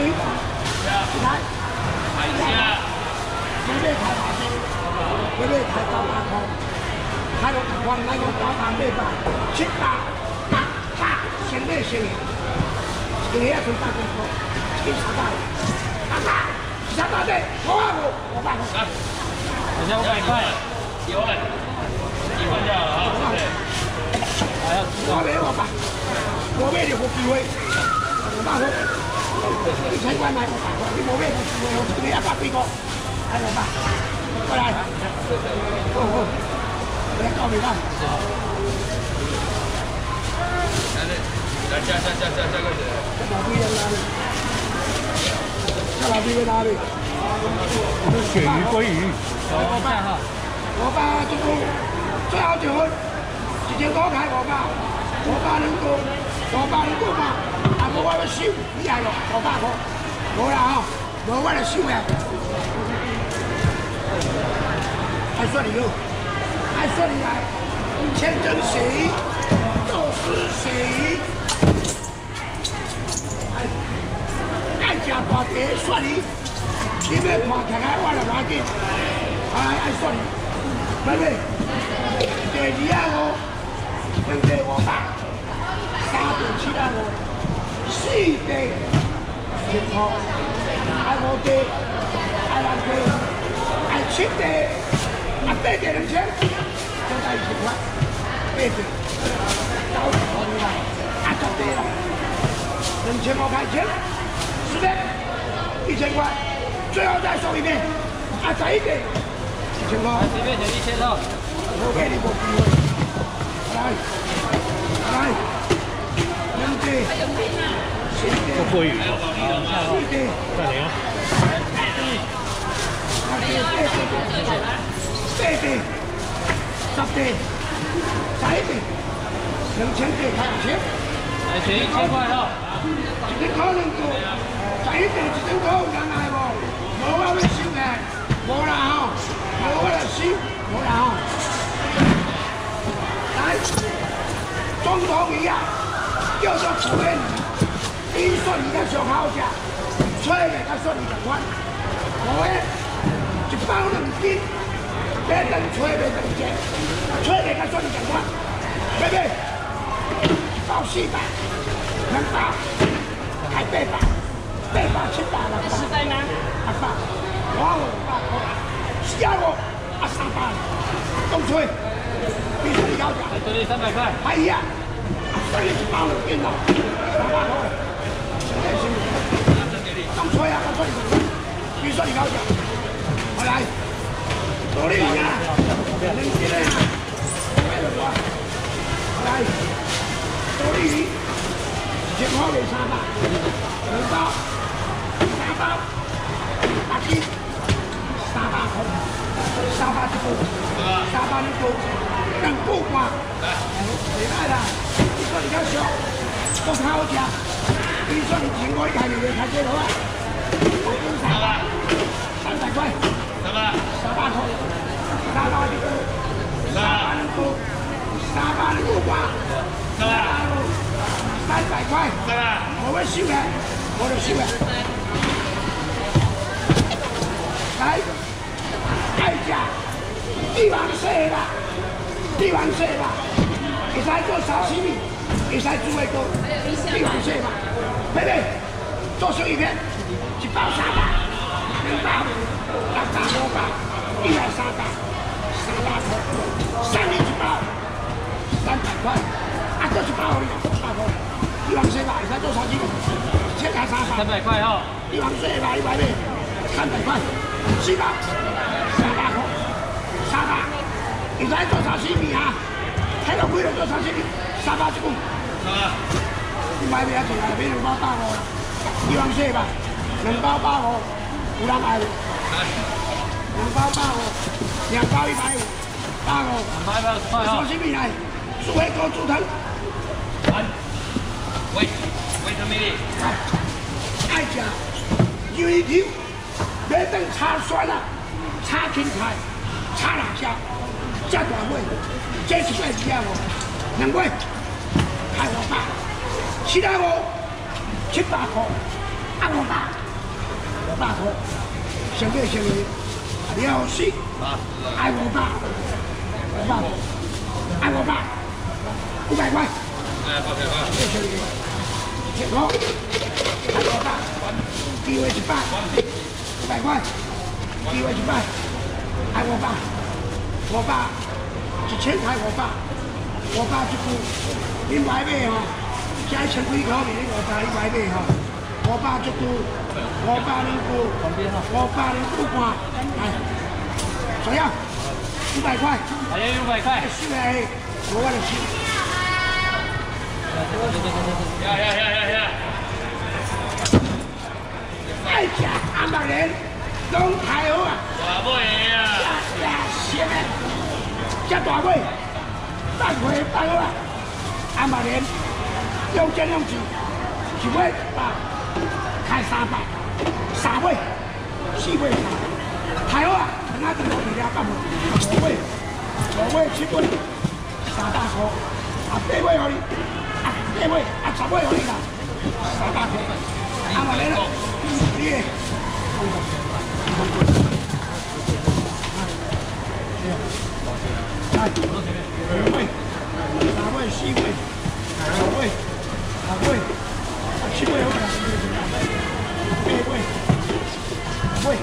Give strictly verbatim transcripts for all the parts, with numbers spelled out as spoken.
水果，你看， 海虾， 准备开八千，准备开九百块，开到台湾来个九百八百，七百八八，先买先赢，一个也存八千块，七十八，八八，七十八的，五百五，五百块。 好像五百块，一万，一万就好了啊。还要我买五百，我买就有机会，五百块。 一千块买五百块，你冇咩機會，我你一百幾個，係五百，過嚟，好好，你交俾他。來加加加加加個錢。老弟在哪裡？那老弟在哪裡？鱈魚鮭魚，我八哈，我八這個最後就直接攞開我八，我八能夠，我八能夠嘛。 冇我要收，你係咯，五百塊，冇啦嗬，冇我嚟收嘅。還說你喲，還說你來，錢真誰，都是誰。愛家大爹說你，你們看起來我來拿嘅，哎哎說你，妹妹，第二啊我，兩對五百，三對七啊我。 四地情況，係我哋，係人哋，係七地，係八地兩千，就第二千塊，八地，九我哋啦，啊十地啦，兩千我開錢，十地，一千塊，最後再收一遍，啊十一地，一千塊，隨便選一千套，我給你個機會，來，來，兩地。 個鮭魚，好，再嚟啊！四地、十地、十一地、兩千地開錢，嚟選一千塊咯。一千塊兩個，十一地一千塊有人來無？冇我要收嘅，冇啦吼，冇我來收，冇啦吼。來，中途魚啊，叫做楚元。 你說你嘅上好食，吹嘅佢說你咁款，我嘅一包兩斤，別等吹別等錢，吹嘅佢說你咁款，妹妹，包四百，兩包，還八百，八百七百六百，十袋嗎？八百，我五百塊，四啊五，啊三百，都吹，你說你好食，再多你三百塊，係呀，所以一包兩斤咯，三百塊。 咁吹啊！咁吹，必須要搞掂。我嚟，到呢邊啊！拎住咧，喺度啊！嚟，到呢邊，切開嚟三百，兩包，三包，八斤，三百塊，三百一個，三百一個，兩個瓜，嚟來啦！你說你要小，都好食。 你說你請我一台，你嚟睇幾多啊？我俾三百，三百塊，三百，三百塊，三百一個，三百兩個，三百兩個瓜，三百六，三百塊，我會收嘅，我就收嘅。來，大家，帝王蟹啦，帝王蟹啦，會使做沙西米，會使煮一個帝王蟹嘛。 妹妹，做生意片，一包三百，兩包，兩包五百，一百三百，三百塊，三年一包，三百塊，啊，這一包你三百塊，帝王蟹吧，會使做沙西米，切開三百，三百塊哦，帝王蟹吧，一百塊，三百塊，四百，三百塊，三百，會使做沙西米啊，睇到幾多做沙西米，三百一個，啊。 你買咩啊？仲係俾兩包包我，帝王蟹吧，兩包包我，有人買喎。兩包包我，兩包一百五，包我。兩包一百五，沙西米嚟，煮一個煮湯。喂，喂，什麼的？愛食魚條，別等炒蒜啦，炒芹菜，炒辣椒，加大味，這是最主要喎。兩位，開我吧。 其他我七百塊，啊爱我爸，我爸说，兄弟兄弟，了心，爱我爸，我爸，爱我爸，五百块， 哎，好，好， 兄弟兄弟，结果，爱我爸，地位一百，五百块，地位一百，爱我爸，我爸一千块我爸，我爸这股，你买买吼，现在千几块面，我爸你买买吼。 我爸这股，我爸能股，我爸能股款，来，怎样？五百块， 还有五百块， 是嘞，我为了钱。 呀呀呀呀呀！ 哎呀，阿伯人，拢太好啊！ 大尾啊！ 呀呀，行嘞，这大尾，大尾大好啊！阿伯人，用钱用钱，一尾八。 开三百，三位，四位，太好啊！等下等我你了，干么？五位，五位，七位，三百块，啊八位给你，啊八位，啊十位给你啦，三百块，啊嘛来了，你，来，五位，三位，四位，五位，六位，七位给你。 八位，位，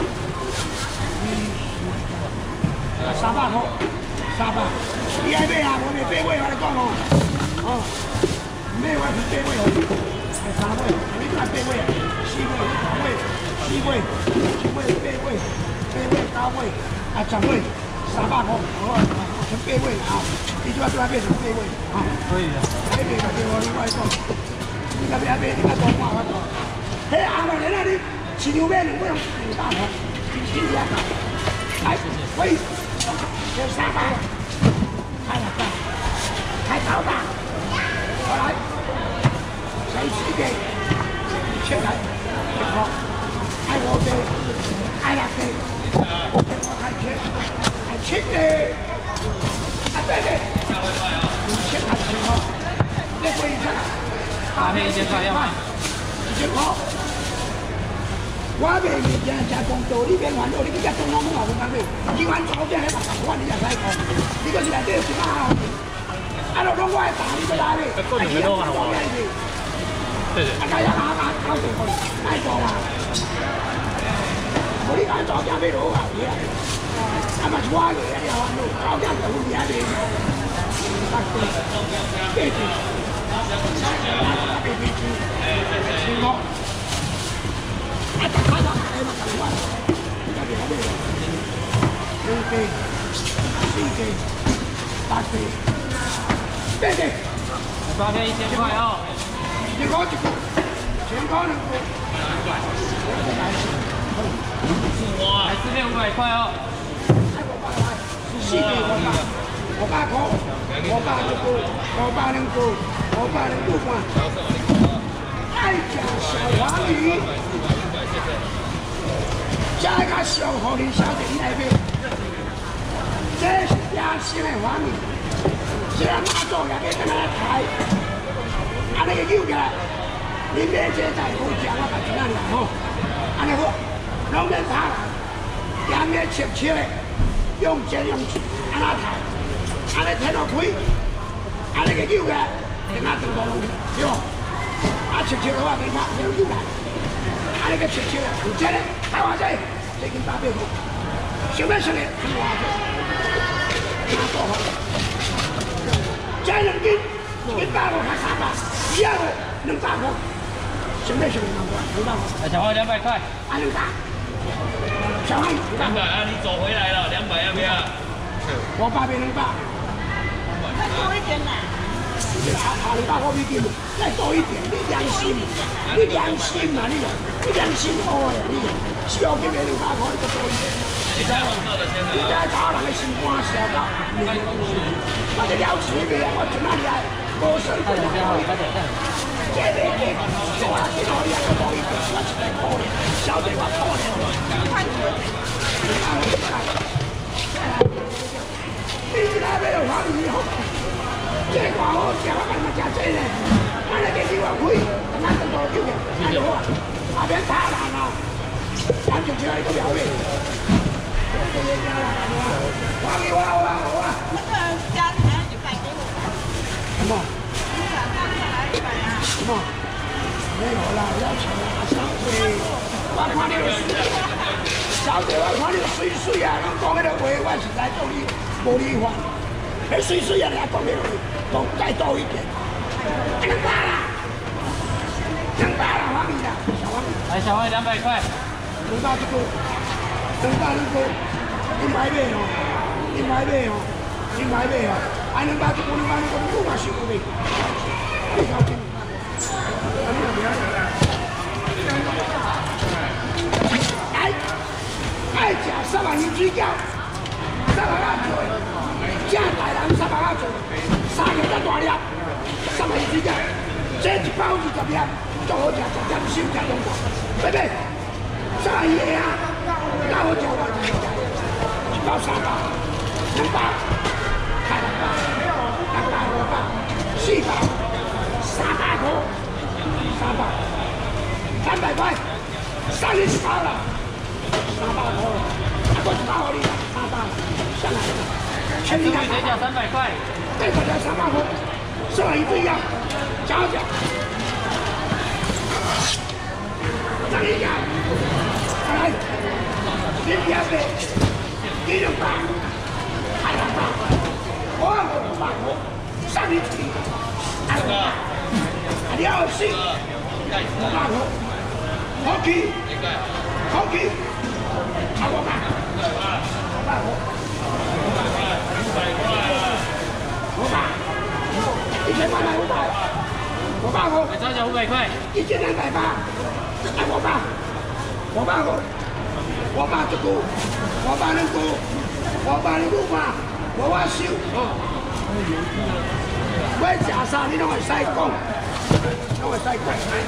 三百块，三百，你爱买啊？我卖八位，我来讲哦，哦，买我是八位哦，系三位，你看八位啊，四位，五位，四位，七位，八位，八位，九位，啊十位，三百块，好啊，全八位啊，你即摆做下变成八位啊？可以啊，八位就叫我另外讲，你那边买，你那多花我多。 嘿，阿伯，你那里市场买两百两百块，今天来，喂，有三百，开两百，开九百，我来，谁四个，出来，一个，爱我的，爱那个，我开七，开七个，啊对对，五千块钱哦，你可以看， 八片一千块要吗？ 一千块。 我卖物件真公道，你免烦恼，你去甲中央门口讲去，今晚早点来八十块，你才使讲。你搁是内底有一百毫钱，啊，就拢我的打，你搁来咧？啊，你啊，早点去。对对。啊，家己下下搞掂佢，爱做嘛。我你讲早点要落啊，你啊，啊嘛是我个，你啊烦恼，早点就有嘢咧。八对，八对，八对对，七个。 啊！大家都係嘛咁話，而家哋喺呢度，四記、四記、八記、八記， 八片一千塊哦， 一個一個，全個兩個， 哇，还四片五百塊哦， 四記我八，我八個，我八一個，我八兩個，我八兩個半，愛家小黃魚。 这个小狐狸小姐你来买，这是野生的花米，这马祖也要跟他开，安尼个扭起来，你买这在好食，我把钱啊拿吼，安尼好，拢免拍啦，盐免切切的，用钱用钱，安那抬，安尼天落开，安尼个扭起来，跟他等到拢对不？啊切切的话，你拍，你扭来。 啊！你个切切，有钱嘞，开偌济，这斤八百块，想要食的，看偌济，哪个好？这两斤，一百块还三百，一样的两百块，想要食的两百，两百块。 小花两百块， 啊两百，小花两百啊！你走回来了，两百要不要？ 我八百两百， 再多一点啦。 啊啊！你把我比斤，再多一点，你良心，你良心嘛，你你良心好呀，你小斤的两百块，你再多一点。你在你在找人的心肝小到，我这了钱的，我从哪里来？无算过来。这个这个，我今后你还要多一点，我一百块的，小弟我可怜了。你来没有花你好？ 这个好食，我干嘛食这呢？俺那个几万块，俺都多少钱？俺就好，啊别差。 什么？没有啦，要钱啦，小姐，我看你小姐，我看你水水啊，你讲迄个话，我实在讲你无理法。迄水水啊，你还讲迄个话，讲再多一点。两百啦，两百啦，黄米啦，小黄米。 来，小黄两百块。 两百这个，两百这个，你买买哦，你买买哦，你买买哦，啊两百这个，两百这个，你嘛收不袂？你小心。 哎，爱食三文鱼水饺，三文仔做，正台南三文仔做，三个才大粒，三文鱼水饺，这一包二十粒，足好食，食点心食中饱，妹妹，三文鱼的啊，够好食我就食，一包三包，两包，太两包，两包五包，四包，三百块。 三百，三百块，三你一包了，三百块，啊，我一包给你，三百，上来，全你看， 水饺三百块， 对，大家三百块，三文鱼不一样，讲讲，让你讲，来，你两百，你两百，还两百，我我两百块，上你一，二百。 了是，五百块，好去，好去，差五百，五百块，五百，一千八百五百，五百块， 再加五百块， 一千两百八，来五百，五百块，五百一股，五百两股，五百两股嘛，无我收。我食啥你拢会使讲。 我会使讲，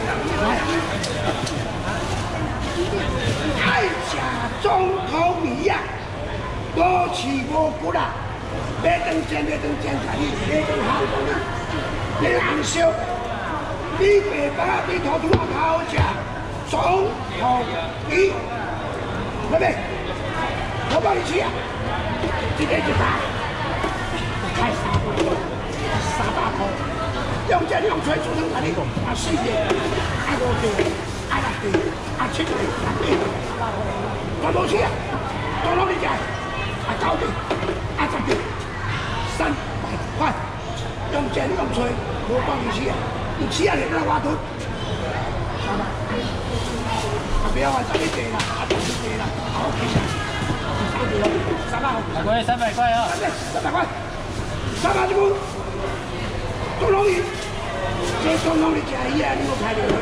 爱食总统米啊，无饲无骨啊，要当煎要当煎菜，你要当烘饭啊，要红烧，比白饭比土土啊较好食，总统米，妹妹，我帮你吃啊，一个一百，开三百，三百块。 用这用吹煮成啥哩？啊四个，啊五个，啊六个，啊七个，啊八个，全部吃啊！全部你食，啊九个，啊十个，三百块。用这用吹，无帮你吃啊！你吃啊，你来我吞。三百，啊不要话十一个啦，啊十一个啦，好吃啊！三百， 老贵三百块啊！ 三百块，三百一股。 总统鱼，这总统的食鱼啊，你有看到没有？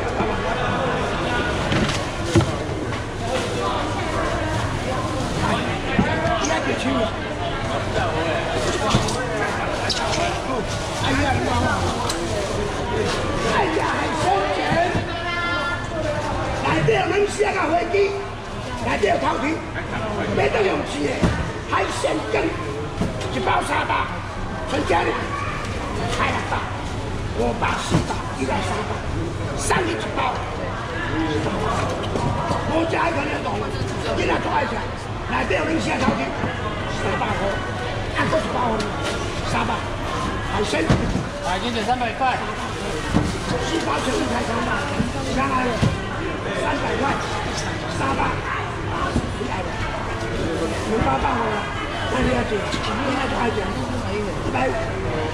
伊还别手啊！哎呀，你看嘛，哎呀，海鲜卷，内底有冷鲜啊飞机，内底有头皮，没得用吃的海鲜羹，一包三百，全家的。 开两包，五百、四百、一百、三百，三你一包。我家可能懂了，你那多爱吃，内底有零下头条，三百块，啊，够一包的，三百，海鲜， 海鲜得三百块， 四包全部才三百，上来了，三百块，三百，你爱的，五包包好了，那你要吃，你那多爱吃，一百五。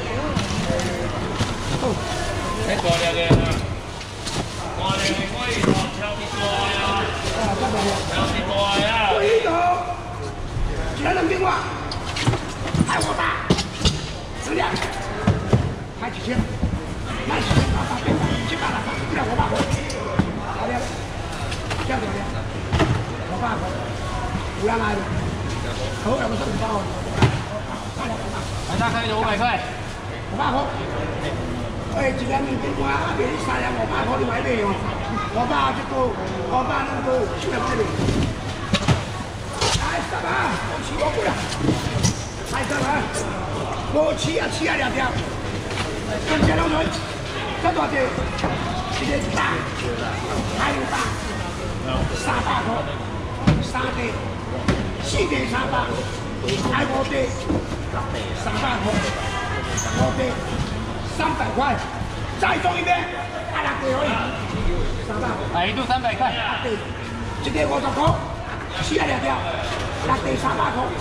太大粒个啦！大粒的我以后挑啲大呀，挑啲大呀。 对头，接人电话，爱我大，质量，开几千，买几千八八百，七八八，一两五百块，好的，这样子的，五百块，五两来的，头两个是五包， 来大开的五百块， 五百块。 哎，一两面电话，啊，别你三两五百块，你买袂哦？五百一个，五百两个，几两买袂？来，十万，无饲无骨啦！来十万，无饲啊，饲啊两条，跟这两船，这多少？一个一百，还有百，三百块，三个，四个三百，还五个，三百块，五个。 三百块，再中一遍， 来一度三百块。 对，一个五十块，四啊两条，六地三百块，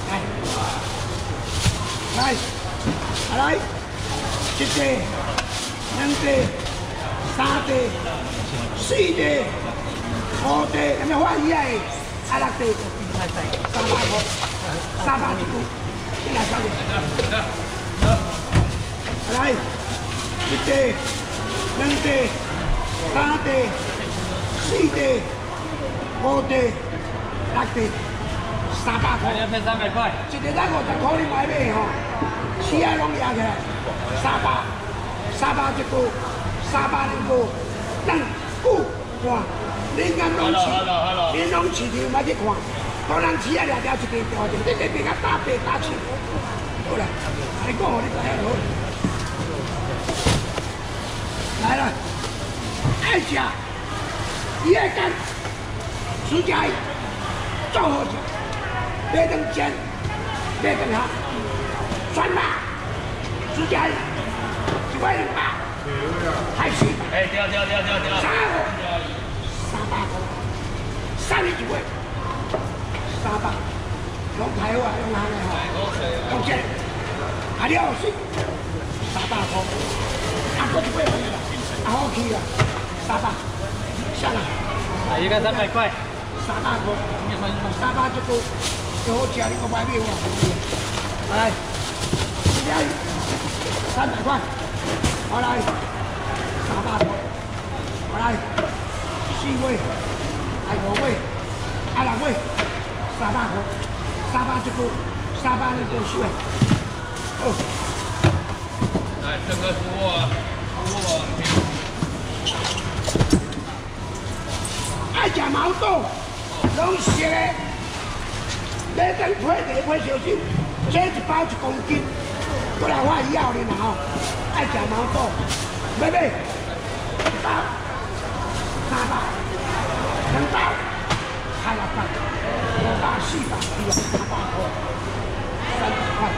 来，来，来，一地，两地，三地，四地，五地，有咩欢喜啊？啊六地，三百块，三百一股，你来小姐。来，一地，两地，三地，四地，五地，六地，三百块。 要配三百块。 一个咱五十块你买买吼，四啊拢压起来，三百，三百一股，三百两股，两股哇！你敢拢市，你拢市场买去看，当然市啊掠条一个条，就你这边甲打八打七，好啦，你讲互你知影好。来了，爱吃，伊会干，暑假做好吃，买顿煎，买顿虾，酸辣，暑假一块两百，还是哎，掉掉掉掉掉。 三个，三百块，三十几块，三百，用台湾用哪个吼？用这，啊了是三百块，啊过一块回来。啊好去啊，三百，下来。 啊，一个三百块。 三百块，三百一个，最好吃你个买面哇！来，这里三百块，好来，三百块，好来，四位，来五位，啊六位，三百块，三百一个，三百两个四位，好。 来，这个服务啊，服务啊。 爱吃毛肚，拢熟的，买顿配茶配烧酒，这一包一公斤，过来我以后哩啦吼，爱吃毛肚，买买。